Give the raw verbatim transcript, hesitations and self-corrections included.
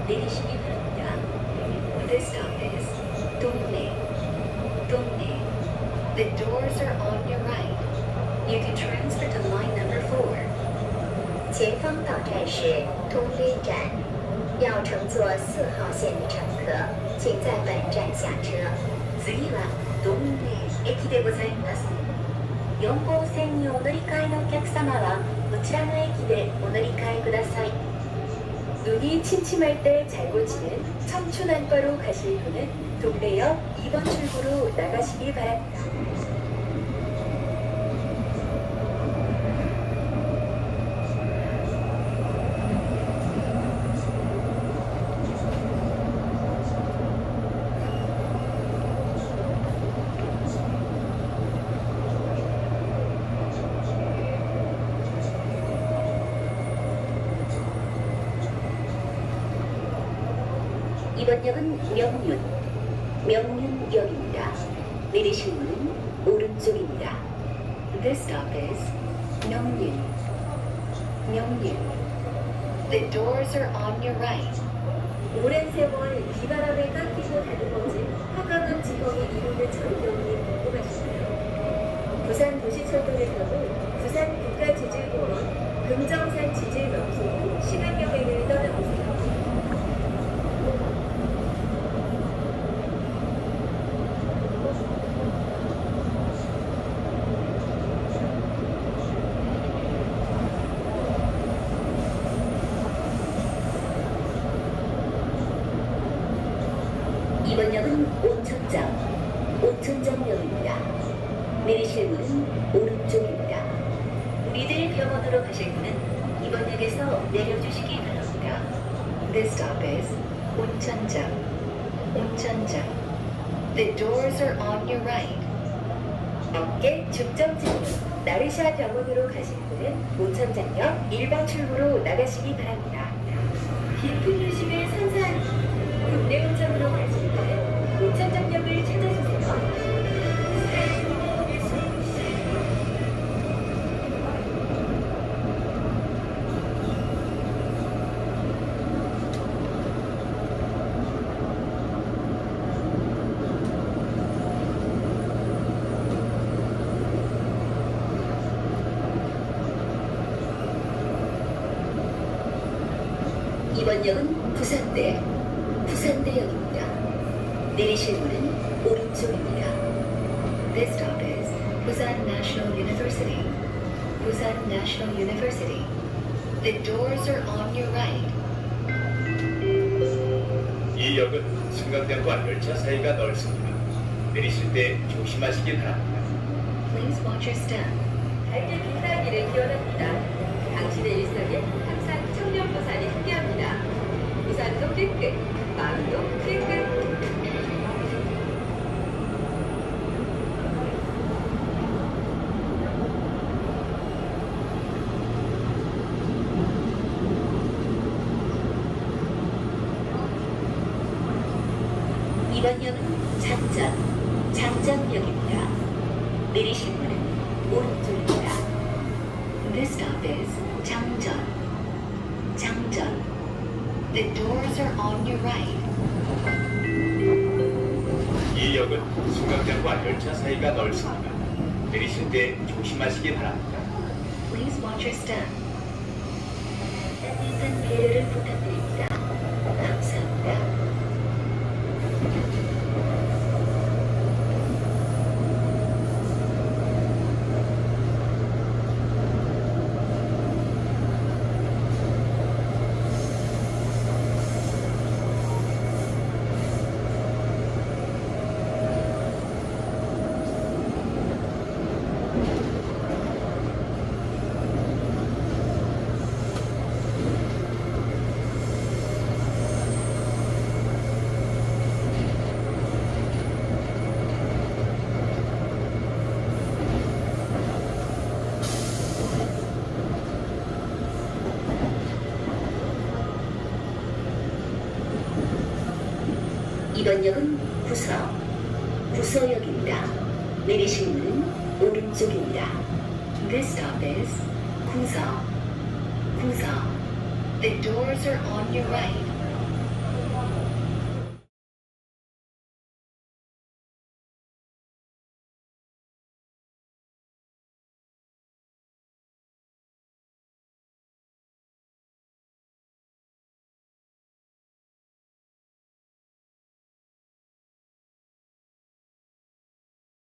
내리시기 바랍니다. This stop is 동네, 동네. The doors are on your right. You can transfer to line number four. 前方到站是通边站，要乘坐四号线的乘客，请在本站下车。次は東名駅でございます。よん号線にお乗り換えのお客様はこちらの駅でお乗り換えください。 눈이 침침할 때 잘 고치는 청춘안과로 가실 분은 동대역 이 번 출구로 나가시기 바랍니다. 이번 역은 명륜, 명륜역입니다. 내리실 문은 오른쪽입니다. This stop is 명륜, 명륜. The doors are on your right. 오랜 세월 비바람에 깎이고 다듬어진 화강암 지형이 이루는 전경이 궁금하시나요? 부산 도시철도를 타고 부산 국가지질공원 금정산 지질 명소 후 신안여행을 떠나보세요. 이번 역은 온천장, 온천장역입니다. 내리실 문은 오른쪽입니다. 리델 병원으로 가실 분은 이번 역에서 내려주시기 바랍니다. This stop is 온천장, 온천장. The doors are on your right. 어깨 중점 질문, 나르샤 병원으로 가실 분은 온천장역 일 번 출구로 나가시기 바랍니다. 깊은 휴식을 선사하는 국내 온천으로 가실 때는 온천장역을 찾아주세요. 이번 역은 부산대, 부산대역입니다. 내리실 문은 오른쪽입니다. This stop is Busan National University, Busan National University. The doors are on your right. 이 역은 승강장과 열차 사이가 넓습니다. 내리실 때 조심하시기 바랍니다. Please watch your step. 밝게 빛나기를 기원합니다. 당신의 일상에 항상 청년 부산이 함께합니다. 부산도 끝끝, 마음도 끝끝. 이번 역은 장전, 장전역입니다. 내리실 문은 오른쪽입니다. This stop is 장전, 장전. The doors are on your right. 이 역은 승강장과 열차 사이가 넓습니다. 내리실 때 조심하시기 바랍니다. Please watch your step. 따뜻한 배려를 부탁드립니다. 감사합니다. 이번 역은 구서, 구서역입니다. 내리실 문은 오른쪽입니다. This stop is 구서, 구서. The doors are on your right.